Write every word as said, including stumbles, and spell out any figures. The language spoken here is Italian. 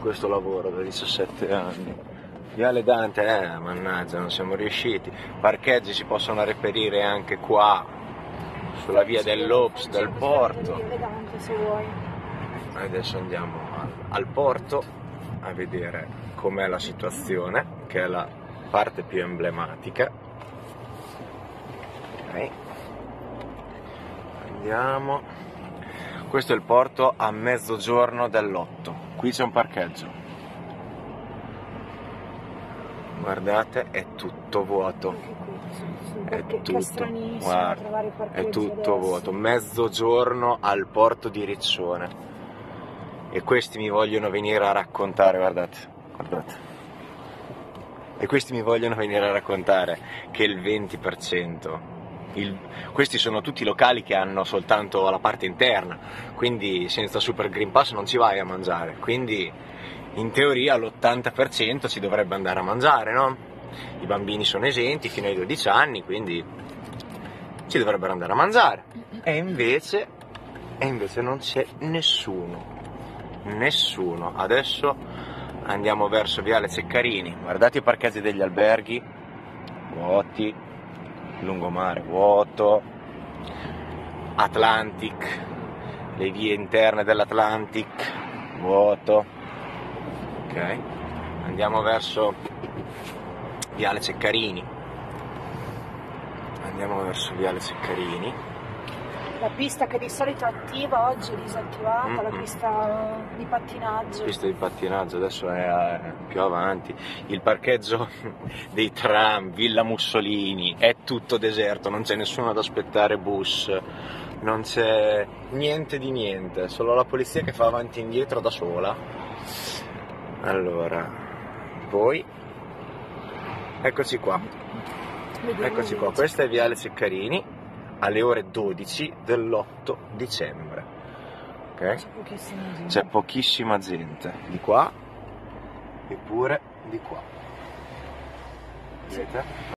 questo lavoro da diciassette anni. Viale Dante, eh, mannaggia, non siamo riusciti. Parcheggi si possono reperire anche qua, sulla via dell'Ops, del porto. Adesso andiamo al, al porto a vedere com'è la situazione, che è la parte più emblematica. Ok. Andiamo. Questo è il porto a mezzogiorno dell'otto. Qui c'è un parcheggio. Guardate, è tutto vuoto. È tutto, guarda, è tutto vuoto. Mezzogiorno al porto di Riccione. E questi mi vogliono venire a raccontare, guardate, guardate. E questi mi vogliono venire a raccontare che il venti per cento, il, questi sono tutti locali che hanno soltanto la parte interna, quindi senza Super Green Pass non ci vai a mangiare, quindi in teoria l'ottanta per cento si dovrebbe andare a mangiare, no? I bambini sono esenti fino ai dodici anni, quindi ci dovrebbero andare a mangiare. E invece, e invece non c'è nessuno, nessuno. Adesso andiamo verso Viale Ceccarini, guardate i parcheggi degli alberghi, vuoti, lungomare vuoto, Atlantic, le vie interne dell'Atlantic, vuoto. Ok, andiamo verso Viale Ceccarini, andiamo verso Viale Ceccarini. La pista che di solito è attiva oggi è disattivata, mm-hmm. La pista di pattinaggio. La pista di pattinaggio adesso è più avanti. Il parcheggio dei tram, Villa Mussolini, è tutto deserto, non c'è nessuno ad aspettare bus, non c'è niente di niente, solo la polizia che fa avanti e indietro da sola. Allora, poi, eccoci qua, eccoci qua, questa è Viale Ceccarini alle ore dodici dell'otto dicembre, ok? C'è pochissima gente. C'è pochissima gente, di qua e pure di qua, vedete?